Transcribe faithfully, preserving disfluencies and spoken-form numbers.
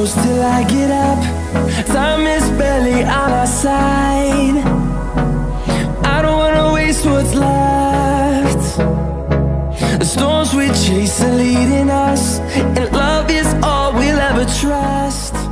close till I get up. Time is barely on our side. I don't wanna waste what's left. The storms we chase are leading us, and love is all we'll ever trust.